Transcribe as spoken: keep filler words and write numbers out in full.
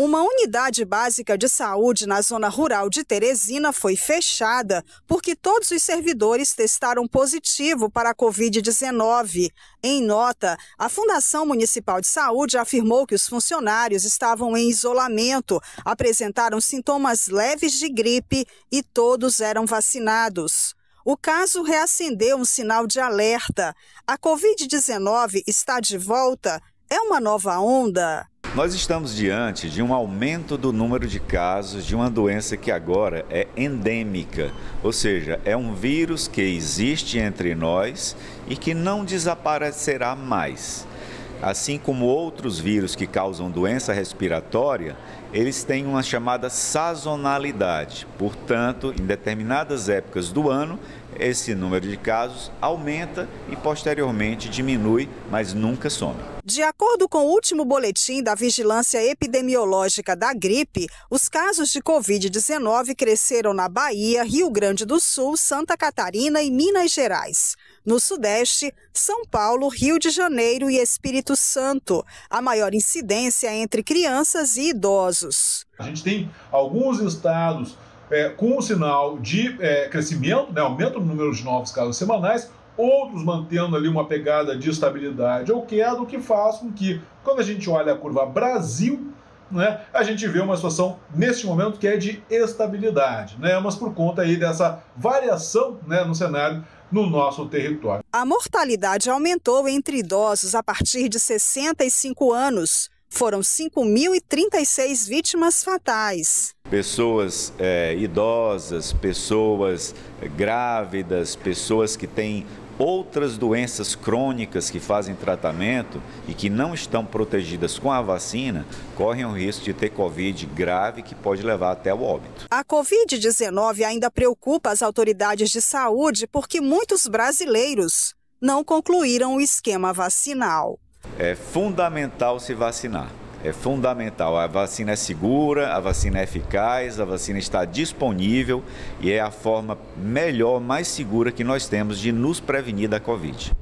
Uma unidade básica de saúde na zona rural de Teresina foi fechada porque todos os servidores testaram positivo para a covid dezenove. Em nota, a Fundação Municipal de Saúde afirmou que os funcionários estavam em isolamento, apresentaram sintomas leves de gripe e todos eram vacinados. O caso reacendeu um sinal de alerta. A covid dezenove está de volta? É uma nova onda? Nós estamos diante de um aumento do número de casos de uma doença que agora é endêmica, ou seja, é um vírus que existe entre nós e que não desaparecerá mais. Assim como outros vírus que causam doença respiratória, eles têm uma chamada sazonalidade. Portanto, em determinadas épocas do ano, esse número de casos aumenta e posteriormente diminui, mas nunca some. De acordo com o último boletim da Vigilância Epidemiológica da Gripe, os casos de covid dezenove cresceram na Bahia, Rio Grande do Sul, Santa Catarina e Minas Gerais. No Sudeste, São Paulo, Rio de Janeiro e Espírito Santo. A maior incidência é entre crianças e idosos. A gente tem alguns estados é, com um sinal de é, crescimento, né, aumento no número de novos casos semanais, outros mantendo ali uma pegada de estabilidade ou queda, o que faz com que, quando a gente olha a curva Brasil, né, a gente vê uma situação, neste momento, que é de estabilidade, né, mas por conta aí dessa variação, né, no cenário no nosso território. A mortalidade aumentou entre idosos a partir de sessenta e cinco anos. Foram cinco mil e trinta e seis vítimas fatais. Pessoas é, idosas, pessoas grávidas, pessoas que têm outras doenças crônicas que fazem tratamento e que não estão protegidas com a vacina, correm o risco de ter Covid grave que pode levar até o óbito. A covid dezenove ainda preocupa as autoridades de saúde porque muitos brasileiros não concluíram o esquema vacinal. É fundamental se vacinar. É fundamental. A vacina é segura, a vacina é eficaz, a vacina está disponível e é a forma melhor, mais segura que nós temos de nos prevenir da Covid.